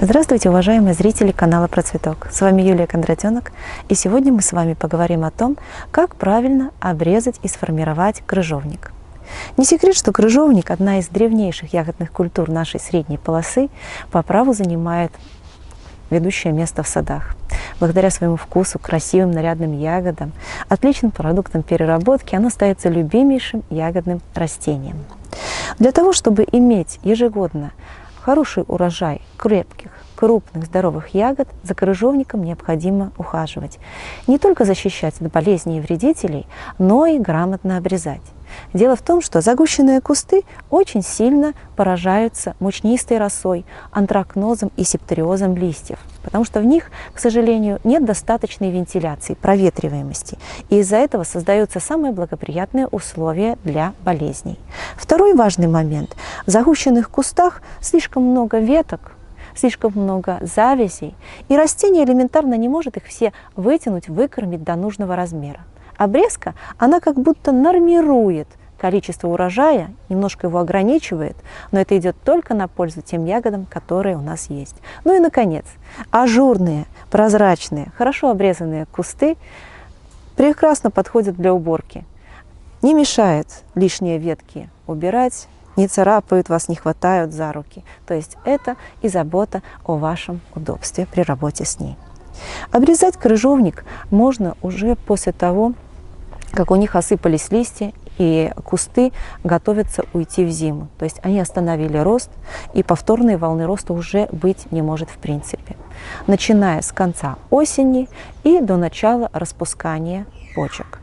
Здравствуйте, уважаемые зрители канала Про Цветок. С вами Юлия Кондратенок, и сегодня мы с вами поговорим о том, как правильно обрезать и сформировать крыжовник. Не секрет, что крыжовник – одна из древнейших ягодных культур нашей средней полосы, по праву занимает ведущее место в садах. Благодаря своему вкусу, красивым нарядным ягодам, отличным продуктам переработки, оно остается любимейшим ягодным растением. Для того, чтобы иметь ежегодно хороший урожай крепких, крупных, здоровых ягод, за крыжовником необходимо ухаживать. Не только защищать от болезней и вредителей, но и грамотно обрезать. Дело в том, что загущенные кусты очень сильно поражаются мучнистой росой, антракнозом и септориозом листьев, потому что в них, к сожалению, нет достаточной вентиляции, проветриваемости, и из-за этого создаются самые благоприятные условия для болезней. Второй важный момент. В загущенных кустах слишком много веток, слишком много завязей, и растение элементарно не может их все вытянуть, выкормить до нужного размера. Обрезка, она как будто нормирует количество урожая, немножко его ограничивает, но это идет только на пользу тем ягодам, которые у нас есть. Ну и, наконец, ажурные, прозрачные, хорошо обрезанные кусты прекрасно подходят для уборки. Не мешает лишние ветки убирать, не царапают вас, не хватают за руки. То есть это и забота о вашем удобстве при работе с ней. Обрезать крыжовник можно уже после того, как у них осыпались листья и кусты готовятся уйти в зиму. То есть они остановили рост, и повторной волны роста уже быть не может в принципе. Начиная с конца осени и до начала распускания почек.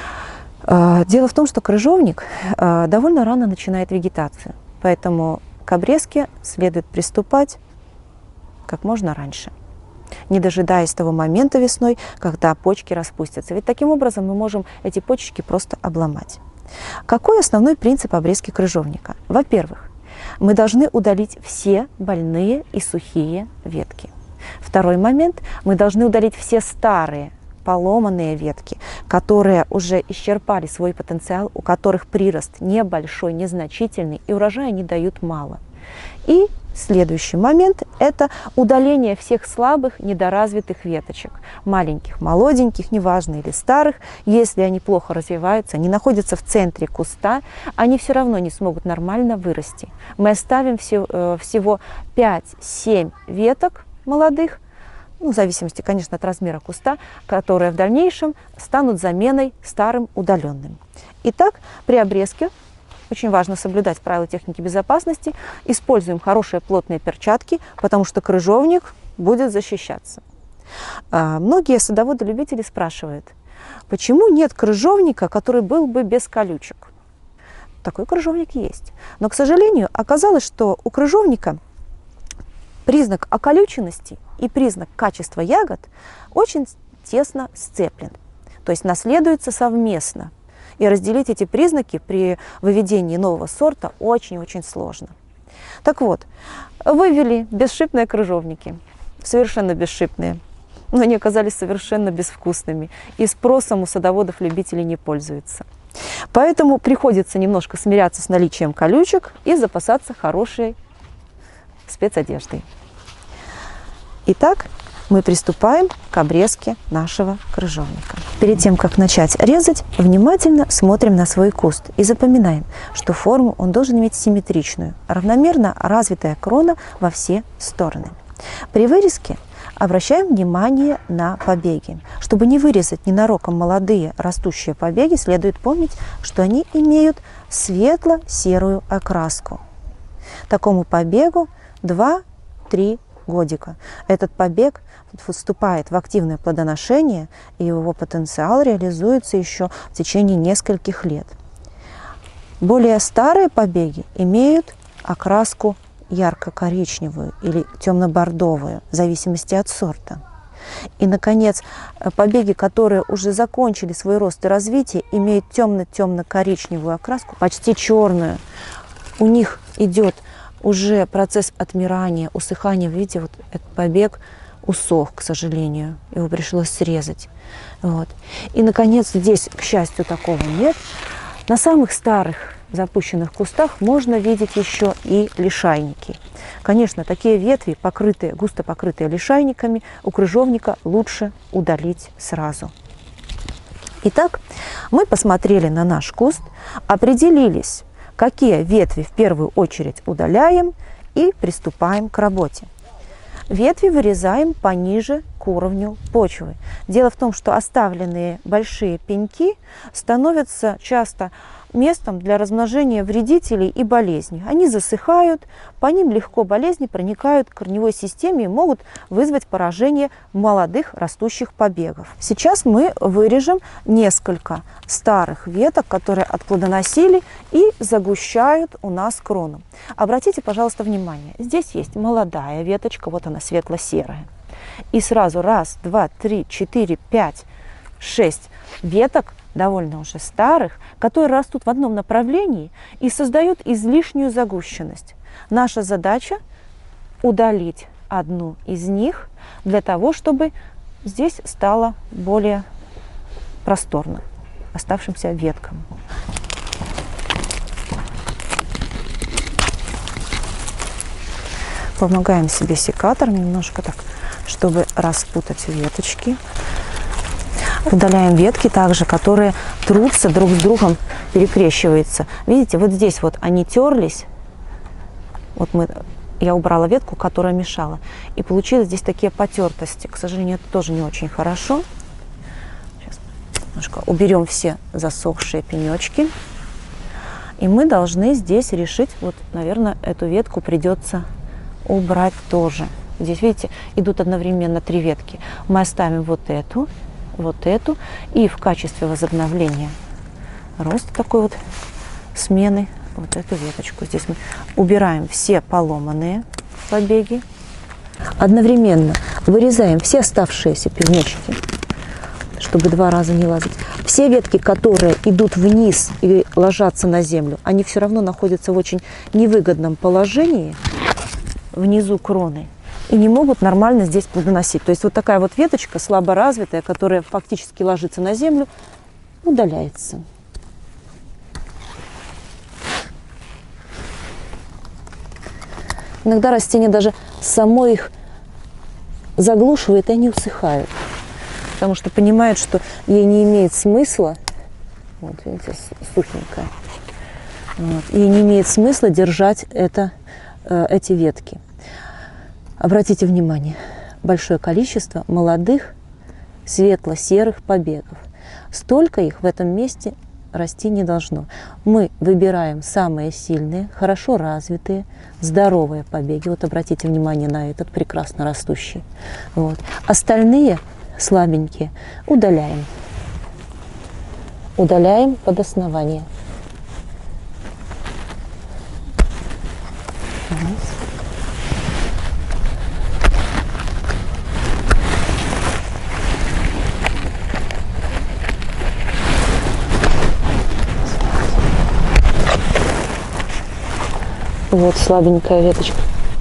Дело в том, что крыжовник довольно рано начинает вегетацию, поэтому к обрезке следует приступать как можно раньше, не дожидаясь того момента весной, когда почки распустятся. Ведь таким образом мы можем эти почки просто обломать. Какой основной принцип обрезки крыжовника? Во-первых, мы должны удалить все больные и сухие ветки. Второй момент, мы должны удалить все старые поломанные ветки, которые уже исчерпали свой потенциал, у которых прирост небольшой, незначительный, и урожая не дают мало. И следующий момент – это удаление всех слабых, недоразвитых веточек, маленьких, молоденьких, неважно, или старых. Если они плохо развиваются, они находятся в центре куста, они все равно не смогут нормально вырасти. Мы оставим всего 5-7 веток молодых, в зависимости, конечно, от размера куста, которые в дальнейшем станут заменой старым удаленным. Итак, при обрезке очень важно соблюдать правила техники безопасности. Используем хорошие плотные перчатки, потому что крыжовник будет защищаться. Многие садоводы-любители спрашивают, почему нет крыжовника, который был бы без колючек? Такой крыжовник есть. Но, к сожалению, оказалось, что у крыжовника признак околюченности и признак качества ягод очень тесно сцеплен, то есть наследуется совместно. И разделить эти признаки при выведении нового сорта очень-очень сложно. Так вот, вывели бесшипные крыжовники, совершенно бесшипные, но они оказались совершенно безвкусными, и спросом у садоводов-любителей не пользуются. Поэтому приходится немножко смиряться с наличием колючек и запасаться хорошей спецодеждой. Итак, мы приступаем к обрезке нашего крыжовника. Перед тем, как начать резать, внимательно смотрим на свой куст и запоминаем, что форму он должен иметь симметричную, равномерно развитая крона во все стороны. При вырезке обращаем внимание на побеги. Чтобы не вырезать ненароком молодые растущие побеги, следует помнить, что они имеют светло-серую окраску. Такому побегу 2-3 годика. Этот побег вступает в активное плодоношение, и его потенциал реализуется еще в течение нескольких лет. Более старые побеги имеют окраску ярко-коричневую или темно-бордовую, в зависимости от сорта. И, наконец, побеги, которые уже закончили свой рост и развитие, имеют темно-темно-коричневую окраску, почти черную. У них идет уже процесс отмирания, усыхания. Видите, вот этот побег усох, к сожалению, его пришлось срезать. Вот. И, наконец, здесь, к счастью, такого нет. На самых старых в запущенных кустах можно видеть еще и лишайники. Конечно, такие ветви, густо покрытые лишайниками, у крыжовника лучше удалить сразу. Итак, мы посмотрели на наш куст, определились, какие ветви в первую очередь удаляем, и приступаем к работе. Ветви вырезаем пониже к уровню почвы. Дело в том, что оставленные большие пеньки становятся часто местом для размножения вредителей и болезней. Они засыхают, по ним легко болезни проникают к корневой системе и могут вызвать поражение молодых растущих побегов. Сейчас мы вырежем несколько старых веток, которые отплодоносили и загущают у нас крону. Обратите, пожалуйста, внимание, здесь есть молодая веточка, вот она светло-серая. И сразу 1, 2, 3, 4, 5, 6 веток, довольно уже старых, которые растут в одном направлении и создают излишнюю загущенность. Наша задача удалить одну из них для того, чтобы здесь стало более просторно оставшимся веткам. Помогаем себе секатором немножко так, чтобы распутать веточки. Удаляем ветки также, которые трутся друг с другом, перекрещиваются. Видите, вот здесь вот они терлись. Вот я убрала ветку, которая мешала. И получилось здесь такие потертости. К сожалению, это тоже не очень хорошо. Сейчас немножко уберем все засохшие пенечки. И мы должны здесь решить, вот, наверное, эту ветку придется убрать тоже. Здесь, видите, идут одновременно 3 ветки. Мы оставим вот эту, и в качестве возобновления роста такой вот смены вот эту веточку. Здесь мы убираем все поломанные побеги. Одновременно вырезаем все оставшиеся пенечки, чтобы 2 раза не лазить. Все ветки, которые идут вниз и ложатся на землю, они все равно находятся в очень невыгодном положении внизу кроны и не могут нормально здесь плодоносить. То есть вот такая вот веточка слабо развитая, которая фактически ложится на землю, удаляется. Иногда растения даже само их заглушивает, и они усыхают, потому что понимают, что ей не имеет смысла, вот видите, сухенькая, вот, ей не имеет смысла держать эти ветки. Обратите внимание, большое количество молодых светло-серых побегов. Столько их в этом месте расти не должно. Мы выбираем самые сильные, хорошо развитые, здоровые побеги. Вот обратите внимание на этот прекрасно растущий. Вот. Остальные слабенькие удаляем. Удаляем под основание. Вот слабенькая веточка.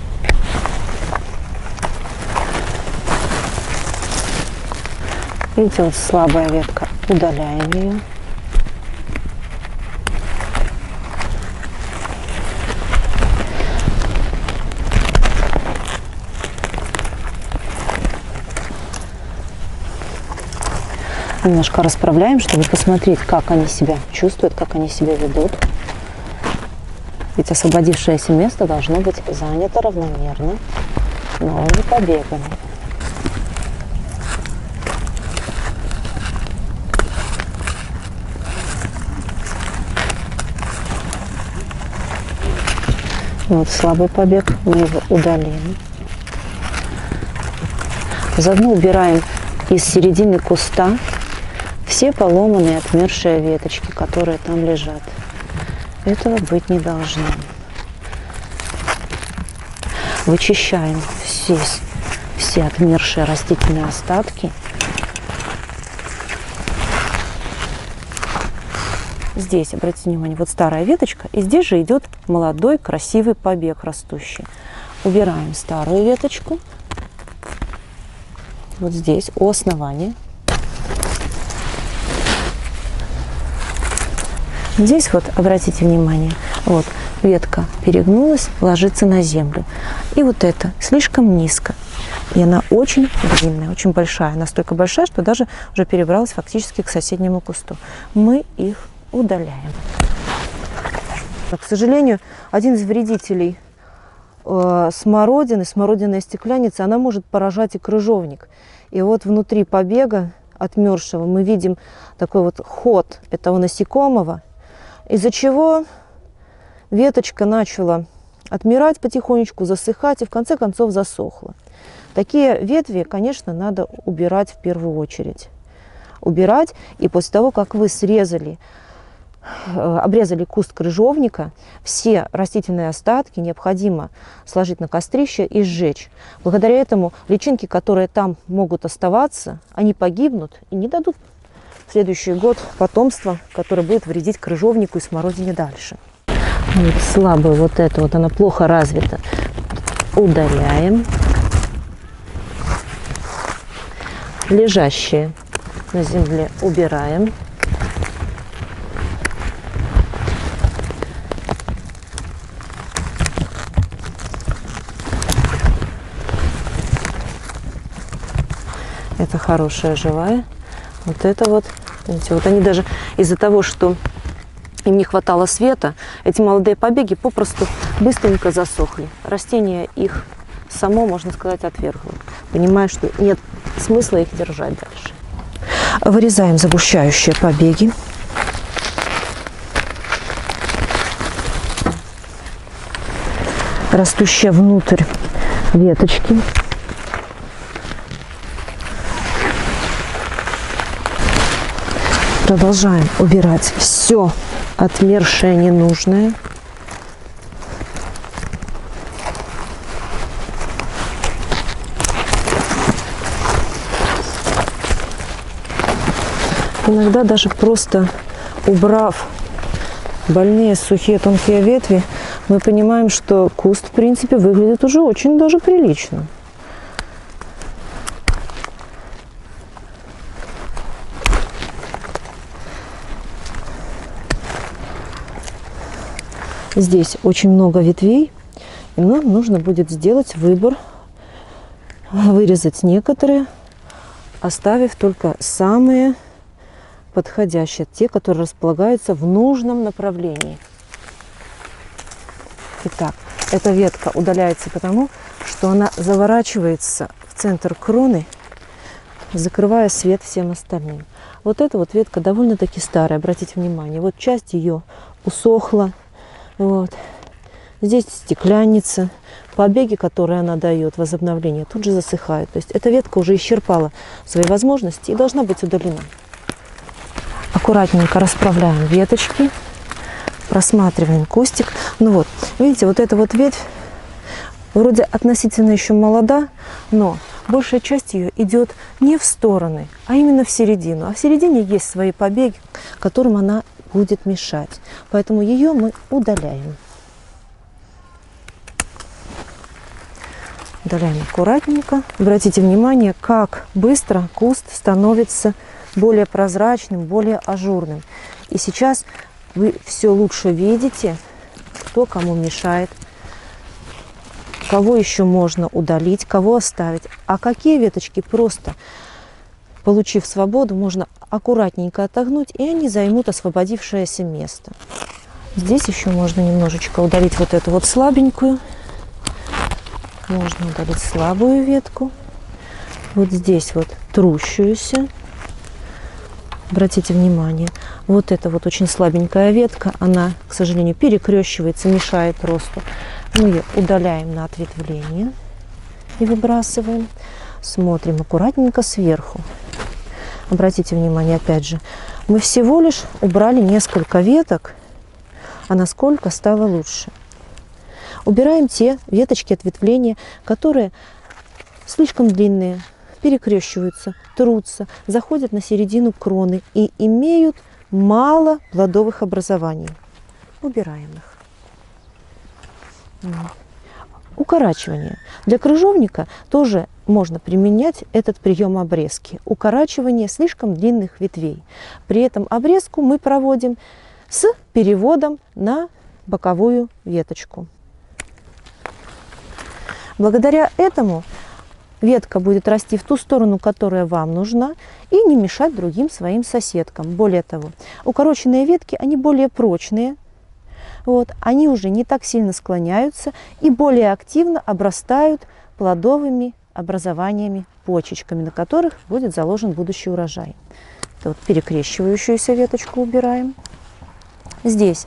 Видите, вот слабая ветка. Удаляем ее. Немножко расправляем, чтобы посмотреть, как они себя чувствуют, как они себя ведут. Ведь освободившееся место должно быть занято равномерно новыми побегами. Вот слабый побег, мы его удалим. Заодно убираем из середины куста все поломанные, отмершие веточки, которые там лежат. Этого быть не должно. Вычищаем здесь все отмершие растительные остатки. Здесь, обратите внимание, вот старая веточка, и здесь же идет молодой красивый побег растущий. Убираем старую веточку. Вот здесь, у основания. Здесь вот, обратите внимание, вот ветка перегнулась, ложится на землю. И вот это слишком низко. И она очень длинная, очень большая. Настолько большая, что даже уже перебралась фактически к соседнему кусту. Мы их удаляем. К сожалению, один из вредителей смородины, смородинная стекляница, она может поражать и крыжовник. И вот внутри побега отмерзшего мы видим такой вот ход этого насекомого, из-за чего веточка начала отмирать потихонечку, засыхать и в конце концов засохла. Такие ветви, конечно, надо убирать в первую очередь. Убирать, и после того, как вы обрезали куст крыжовника, все растительные остатки необходимо сложить на кострище и сжечь. Благодаря этому личинки, которые там могут оставаться, они погибнут и не дадут в следующий год потомство, которое будет вредить крыжовнику и смородине дальше. Вот слабую вот эту, вот она плохо развита, удаляем. Лежащие на земле убираем. Это хорошая живая. Вот это вот, видите, вот они даже из-за того, что им не хватало света, эти молодые побеги попросту быстренько засохли. Растение их само, можно сказать, отвергло, понимая, что нет смысла их держать дальше. Вырезаем загущающие побеги. Растущие внутрь веточки. Продолжаем убирать все отмершее, ненужное. Иногда даже просто убрав больные, сухие, тонкие ветви, мы понимаем, что куст, в принципе, выглядит уже очень даже прилично. Здесь очень много ветвей, и нам нужно будет сделать выбор, вырезать некоторые, оставив только самые подходящие, те, которые располагаются в нужном направлении. Итак, эта ветка удаляется потому, что она заворачивается в центр кроны, закрывая свет всем остальным. Вот эта вот ветка довольно-таки старая, обратите внимание. Вот часть ее усохла. Вот. Здесь стекляница, побеги, которые она дает, возобновление, тут же засыхают. То есть эта ветка уже исчерпала свои возможности и должна быть удалена. Аккуратненько расправляем веточки, просматриваем кустик. Ну вот, видите, вот эта вот ветвь вроде относительно еще молода, но большая часть ее идет не в стороны, а именно в середину. А в середине есть свои побеги, которым она будет мешать. Поэтому ее мы удаляем. Удаляем аккуратненько. Обратите внимание, как быстро куст становится более прозрачным, более ажурным. И сейчас вы все лучше видите, кто кому мешает, кого еще можно удалить, кого оставить. А какие веточки просто, получив свободу, можно аккуратненько отогнуть, и они займут освободившееся место. Здесь еще можно немножечко удалить вот эту вот слабенькую. Можно удалить слабую ветку. Вот здесь вот трущуюся. Обратите внимание, вот эта вот очень слабенькая ветка, она, к сожалению, перекрещивается, мешает росту. Мы ее удаляем на ответвление и выбрасываем. Смотрим аккуратненько сверху. Обратите внимание, опять же, мы всего лишь убрали несколько веток, а насколько стало лучше. Убираем те веточки ответвления, которые слишком длинные, перекрещиваются, трутся, заходят на середину кроны и имеют мало плодовых образований. Убираем их. Укорачивание. Для крыжовника тоже можно применять этот прием обрезки. Укорачивание слишком длинных ветвей. При этом обрезку мы проводим с переводом на боковую веточку. Благодаря этому ветка будет расти в ту сторону, которая вам нужна, и не мешать другим своим соседкам. Более того, укороченные ветки, они более прочные, вот, они уже не так сильно склоняются и более активно обрастают плодовыми образованиями, почечками, на которых будет заложен будущий урожай. Это вот перекрещивающуюся веточку убираем. Здесь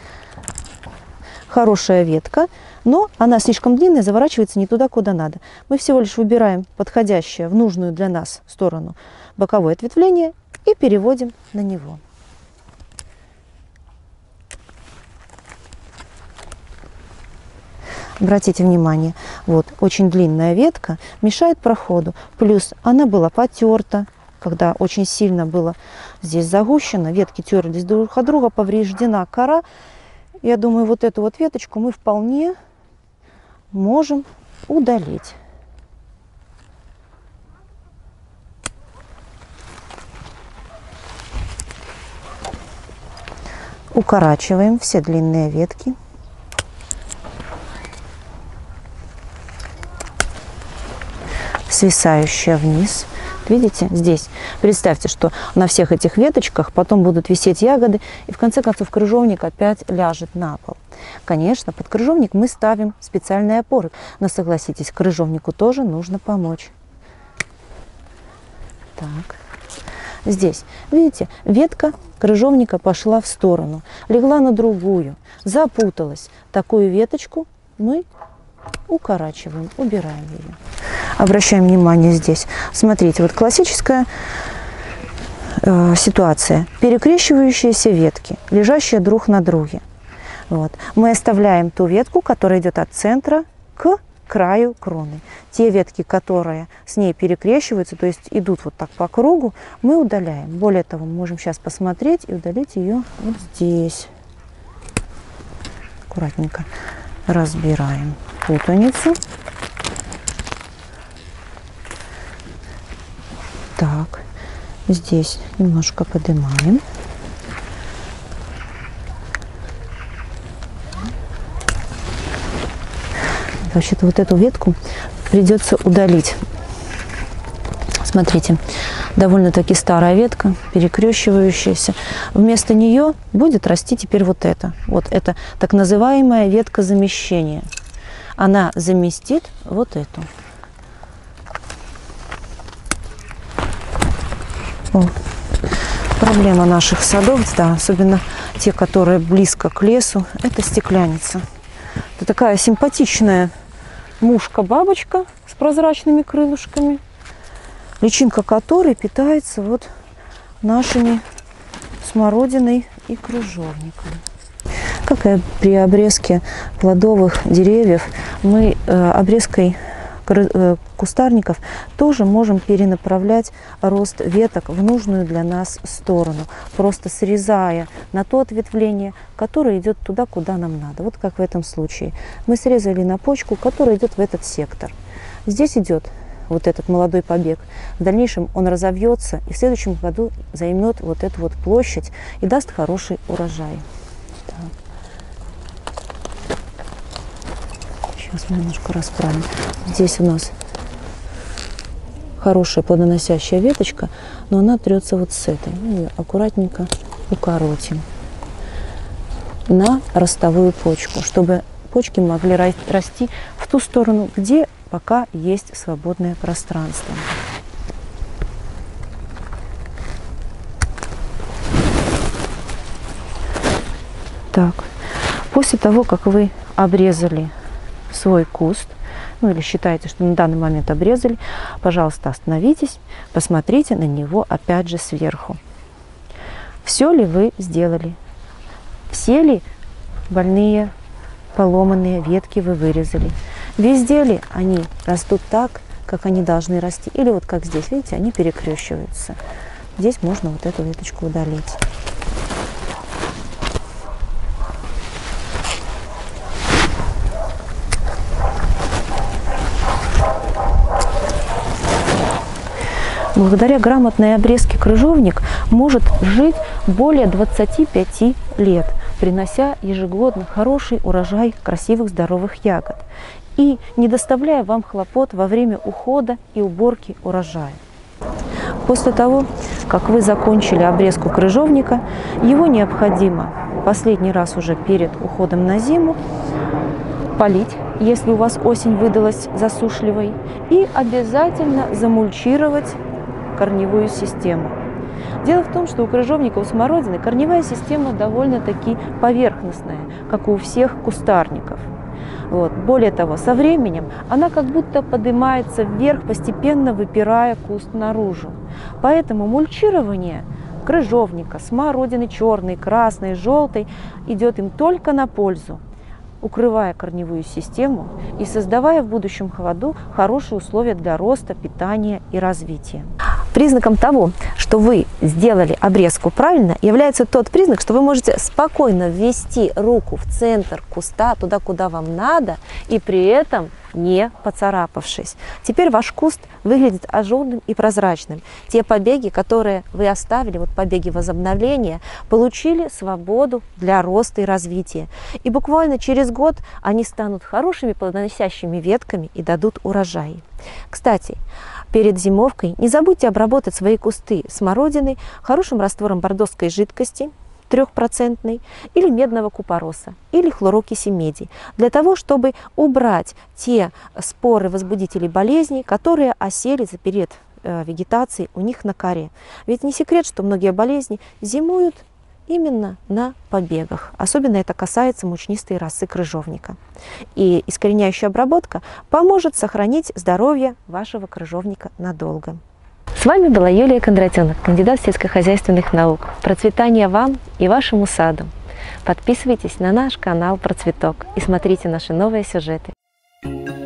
хорошая ветка, но она слишком длинная, заворачивается не туда, куда надо. Мы всего лишь выбираем подходящее в нужную для нас сторону боковое ответвление и переводим на него. Обратите внимание, вот очень длинная ветка мешает проходу, плюс она была потерта, когда очень сильно было здесь загущено, ветки терлись друг от друга, повреждена кора. Я думаю, вот эту вот веточку мы вполне можем удалить. Укорачиваем все длинные ветки. Свисающая вниз. Видите, здесь представьте, что на всех этих веточках потом будут висеть ягоды, и в конце концов крыжовник опять ляжет на пол. Конечно, под крыжовник мы ставим специальные опоры, но согласитесь, крыжовнику тоже нужно помочь. Так, здесь, видите, ветка крыжовника пошла в сторону, легла на другую, запуталась. Такую веточку мы укорачиваем, убираем ее. Обращаем внимание здесь. Смотрите, вот классическая ситуация. Перекрещивающиеся ветки, лежащие друг на друге. Вот. Мы оставляем ту ветку, которая идет от центра к краю кроны. Те ветки, которые с ней перекрещиваются, то есть идут вот так по кругу, мы удаляем. Более того, мы можем сейчас посмотреть и удалить ее вот здесь. Аккуратненько разбираем путаницу. Так, здесь немножко поднимаем. Вообще-то вот эту ветку придется удалить. Смотрите, довольно-таки старая ветка, перекрещивающаяся. Вместо нее будет расти теперь вот это. Вот это так называемая ветка замещения. Она заместит вот эту. О, проблема наших садов, да, особенно те, которые близко к лесу, это стекляница. Это такая симпатичная мушка-бабочка с прозрачными крылышками, личинка которой питается вот нашими смородиной и крыжовником. Как и при обрезке плодовых деревьев, мы обрезкой кустарников тоже можем перенаправлять рост веток в нужную для нас сторону, просто срезая на то ответвление, которое идет туда, куда нам надо. Вот как в этом случае. Мы срезали на почку, которая идет в этот сектор. Здесь идет вот этот молодой побег. В дальнейшем он разовьется и в следующем году займет вот эту вот площадь и даст хороший урожай. Так. Сейчас мы немножко расправим. Здесь у нас хорошая плодоносящая веточка, но она трется вот с этой. Мы ее аккуратненько укоротим на ростовую почку, чтобы почки могли расти в ту сторону, где пока есть свободное пространство. Так, после того, как вы обрезали свой куст, ну или считаете, что на данный момент обрезали, пожалуйста, остановитесь, посмотрите на него опять же сверху. Все ли вы сделали? Все ли больные, поломанные ветки вы вырезали? Везде ли они растут так, как они должны расти? Или вот как здесь, видите, они перекрещиваются. Здесь можно вот эту веточку удалить. Благодаря грамотной обрезке крыжовник может жить более 25 лет, принося ежегодно хороший урожай красивых здоровых ягод и не доставляя вам хлопот во время ухода и уборки урожая. После того, как вы закончили обрезку крыжовника, его необходимо последний раз уже перед уходом на зиму полить, если у вас осень выдалась засушливой, и обязательно замульчировать корневую систему. Дело в том, что у крыжовника, у смородины корневая система довольно-таки поверхностная, как и у всех кустарников. Более того, со временем она как будто поднимается вверх, постепенно выпирая куст наружу. Поэтому мульчирование крыжовника, смородины черной, красной, желтой идет им только на пользу, укрывая корневую систему и создавая в будущем году хорошие условия для роста, питания и развития. Признаком того, что вы сделали обрезку правильно, является тот признак, что вы можете спокойно ввести руку в центр куста, туда, куда вам надо, и при этом не поцарапавшись. Теперь ваш куст выглядит ажурным и прозрачным. Те побеги, которые вы оставили, побеги возобновления, получили свободу для роста и развития. И буквально через год они станут хорошими плодоносящими ветками и дадут урожай. Кстати, перед зимовкой не забудьте обработать свои кусты смородиной хорошим раствором бордоской жидкости, 3% или медного купороса, или хлорокиси меди, для того, чтобы убрать те споры возбудителей болезней, которые осели за период вегетации у них на коре. Ведь не секрет, что многие болезни зимуют именно на побегах. Особенно это касается мучнистой расы крыжовника. И искореняющая обработка поможет сохранить здоровье вашего крыжовника надолго. С вами была Юлия Кондратенок, кандидат сельскохозяйственных наук. Процветания вам и вашему саду! Подписывайтесь на наш канал «Процветок» и смотрите наши новые сюжеты.